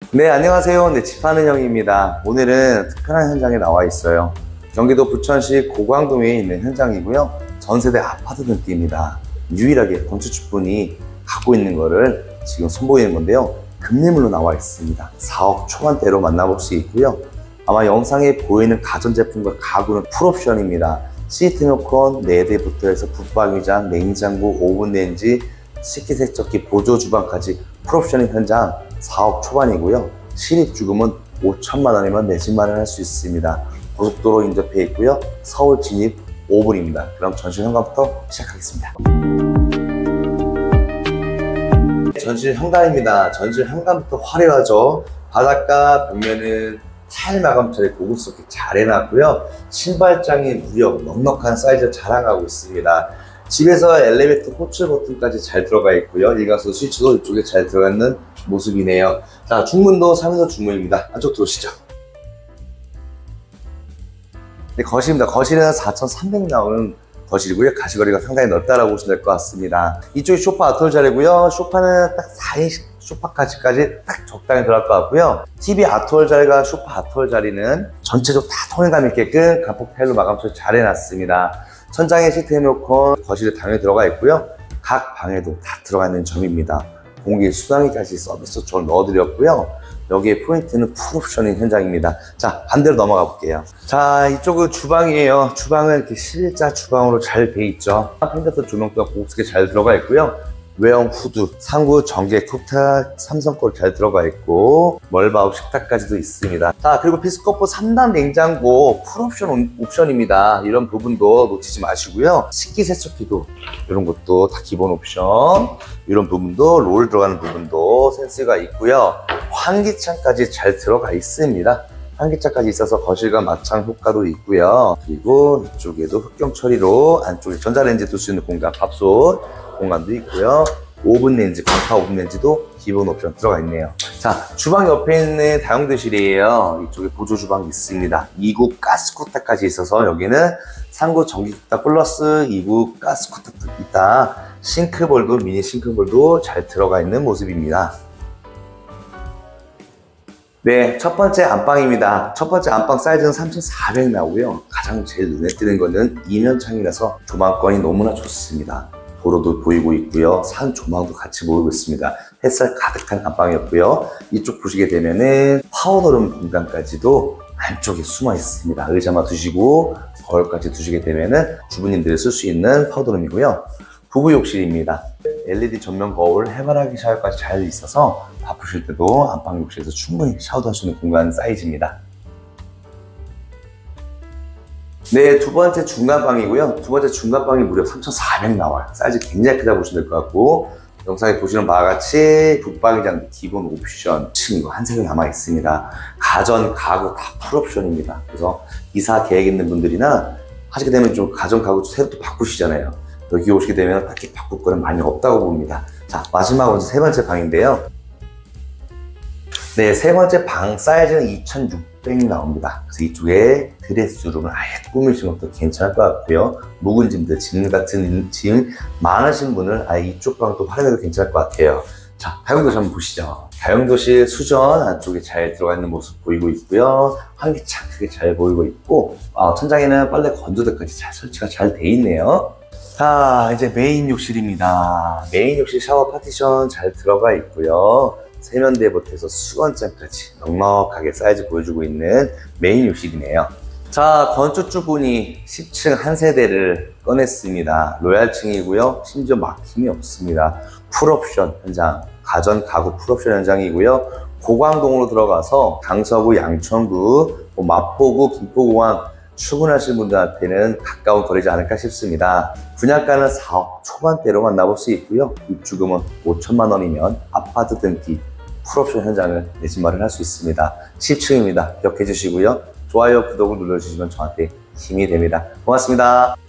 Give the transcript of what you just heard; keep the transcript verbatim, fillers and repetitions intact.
네, 안녕하세요. 네, 집하는 형입니다. 오늘은 특별한 현장에 나와 있어요. 경기도 부천시 고광동에 있는 현장이고요. 전세대 아파트 등기입니다. 유일하게 건축주분이 갖고 있는 거를 지금 선보이는 건데요. 금매물로 나와 있습니다. 사억 초반대로 만나볼 수 있고요. 아마 영상에 보이는 가전제품과 가구는 풀옵션입니다. 시스템 에어컨 네 대부터 해서 붙박이장, 냉장고, 오븐레인지, 식기세척기, 보조주방까지 풀옵션인 현장 사억 초반이고요. 실입주금은 오천만 원이면 내 집 마련할 수 있습니다. 고속도로 인접해 있고요. 서울 진입 오 분입니다. 그럼 전실 현관부터 시작하겠습니다. 전실 현관입니다. 전실 현관부터 화려하죠. 바닥과 벽면은 타일 마감 처리 고급스럽게 잘 해놨고요. 신발장이 무려 넉넉한 사이즈를 자랑하고 있습니다. 집에서 엘리베이터 호출 버튼까지 잘 들어가 있고요. 일가구 스위치도 이쪽에 잘 들어가 있는 모습이네요. 자, 중문도 삼 인선 중문입니다. 안쪽 들어오시죠. 네, 거실입니다. 거실은 사천삼백 나오는 거실이고요. 가시거리가 상당히 넓다라고 보시면 될 것 같습니다. 이쪽이 소파 아트홀 자리고요. 소파는 딱 사 인씩 소파까지까지 딱 적당히 들어갈 것 같고요. 티비 아트홀 자리가 소파 아트홀 자리는 전체적으로 다 통일감 있게끔 간폭 타일로 마감 처리 잘 해놨습니다. 천장에 시스템 에어컨, 거실에 당연히 들어가 있고요. 각 방에도 다 들어가 있는 점입니다. 공기 수납기까지 서비스 쪽을 넣어드렸고요. 여기에 포인트는 풀옵션인 현장입니다. 자, 반대로 넘어가 볼게요. 자, 이쪽은 주방이에요. 주방은 이렇게 실자 주방으로 잘 돼 있죠. 펜더스 조명도 고급스럽게 잘 들어가 있고요. 외형 후드, 상부 전기 쿡탑 삼성 거 잘 들어가 있고 멀바우 식탁까지도 있습니다. 자, 그리고 비스코프 삼 단 냉장고 풀옵션 옵션입니다. 이런 부분도 놓치지 마시고요. 식기세척기도 이런 것도 다 기본 옵션. 이런 부분도 롤 들어가는 부분도 센스가 있고요. 환기창까지 잘 들어가 있습니다. 환기창까지 있어서 거실과 마창 효과도 있고요. 그리고 이쪽에도 흑경 처리로 안쪽에 전자레인지 둘 수 있는 공간, 밥솥 공간도 있고요. 오븐레인지, 광파 오븐레인지도 기본 옵션 들어가 있네요. 자, 주방 옆에 있는 다용도실이에요. 이쪽에 보조 주방이 있습니다. 이 구 가스쿠터까지 있어서 여기는 삼 구 전기쿠터 플러스 이 구 가스쿠터도 있다. 싱크볼도, 미니 싱크볼도 잘 들어가 있는 모습입니다. 네, 첫 번째 안방입니다. 첫 번째 안방 사이즈는 삼천사백 나오고요. 가장 제일 눈에 띄는 거는 이면창이라서 조망권이 너무나 좋습니다. 도로도 보이고 있고요. 산 조망도 같이 보이고 있습니다. 햇살 가득한 안방이었고요. 이쪽 보시게 되면은 파우더룸 공간까지도 안쪽에 숨어 있습니다. 의자만 두시고 거울까지 두시게 되면은 주부님들이 쓸 수 있는 파우더룸이고요. 부부 욕실입니다. 엘이디 전면 거울, 해바라기 샤워까지 잘 있어서 바쁘실 때도 안방 욕실에서 충분히 샤워도 할 수 있는 공간 사이즈입니다. 네, 두 번째 중간방이고요. 두 번째 중간방이 무려 삼천사백 나와요. 사이즈 굉장히 크다 보시면 될 것 같고, 영상에 보시는 바와 같이 붙박이장 기본 옵션 층 한 세대 남아 있습니다. 가전, 가구 다 풀옵션입니다. 그래서 이사 계획 있는 분들이나 하시게 되면 좀 가전, 가구 새로 또 바꾸시잖아요. 여기 오시게 되면 딱히 바꿀 거는 많이 없다고 봅니다. 자, 마지막으로 세 번째 방인데요. 네, 세 번째 방 사이즈는 이천육백 나옵니다. 그래서 이쪽에 드레스룸을 아예 꾸미시는 것도 괜찮을 것 같고요. 묵은 짐들, 짐 같은 짐 많으신 분은 아예 이쪽 방도 활용해도 괜찮을 것 같아요. 자, 다용도실 한번 보시죠. 다용도실 수전 안쪽에 잘 들어가 있는 모습 보이고 있고요. 환기창 크게 잘 보이고 있고, 아, 천장에는 빨래 건조대까지 잘 설치가 잘 돼 있네요. 자, 이제 메인 욕실입니다. 메인 욕실 샤워 파티션 잘 들어가 있고요. 세면대부터 해서 수건장까지 넉넉하게 사이즈 보여주고 있는 메인 욕실이네요. 자, 건축주분이 십 층 한 세대를 꺼냈습니다. 로얄층이고요. 심지어 막힘이 없습니다. 풀옵션 현장, 가전, 가구 풀옵션 현장이고요. 고광동으로 들어가서 강서구, 양천구, 뭐 마포구, 김포공항 출근하시는 분들한테는 가까운 거리지 않을까 싶습니다. 분양가는 사억 초반대로 만나볼 수 있고요. 입주금은 오천만 원이면 아파트 등기, 풀옵션 현장을 내 집 마련할 수 있습니다. 십 층입니다. 기억해 주시고요. 좋아요, 구독을 눌러주시면 저한테 힘이 됩니다. 고맙습니다.